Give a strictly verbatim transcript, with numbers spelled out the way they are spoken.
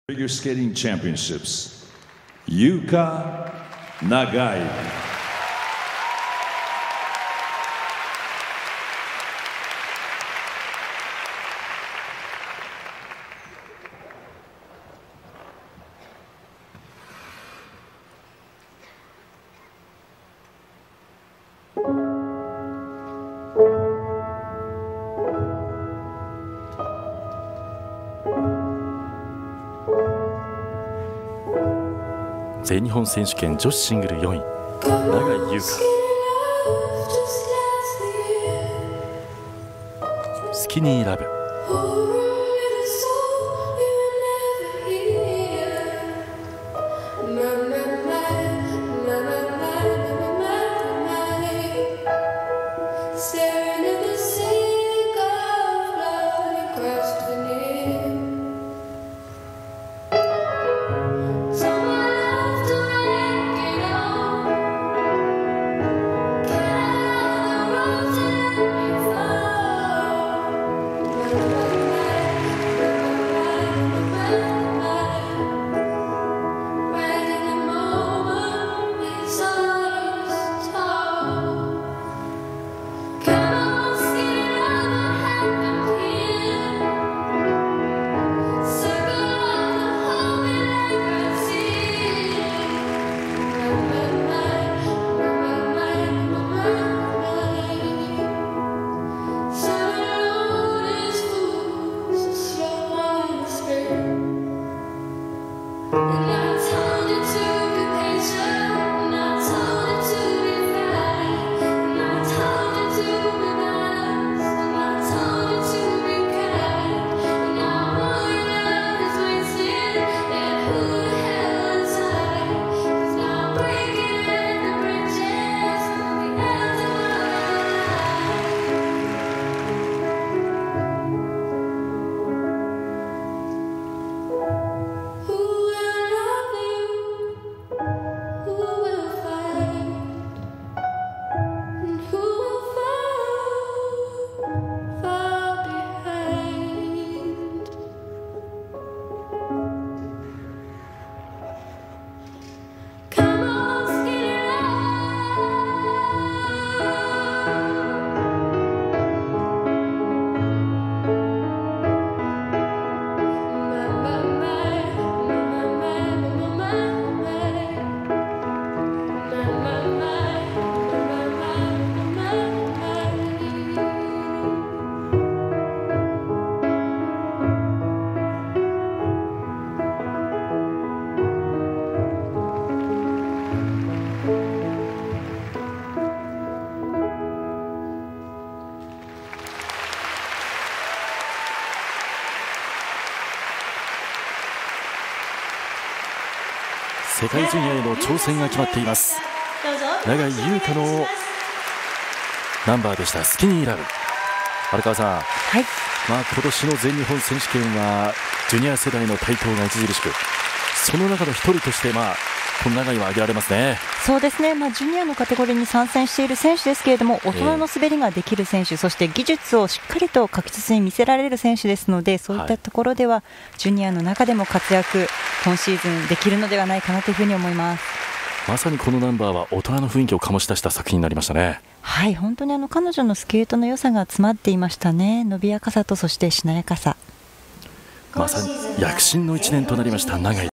Figure Skating Championships, Yuka Nagai. 全日本選手権女子シングルよんい、永井優香。スキニーラブ。世界ジュニアへの挑戦が決まっています。永井優香のナンバーでした、スキニーラブ。荒川さん、 はい、 まあ、今年の全日本選手権はジュニア世代の台頭が著しく、その中の一人として、まあ、この永井は挙げられますね。 そうですね、まあ、ジュニアのカテゴリーに参戦している選手ですけれども、大人の滑りができる選手、えー、そして技術をしっかりと確実に見せられる選手ですので、そういったところでは、はい、ジュニアの中でも活躍、今シーズンできるのではないかなというふうに思います。 まさにこのナンバーは大人の雰囲気を醸し出した作品になりましたね。 はい、本当にあの彼女のスケートの良さが詰まっていましたね。伸びやかさと、そしてしなやかさ、 まさに躍進のいちねんとなりました永井。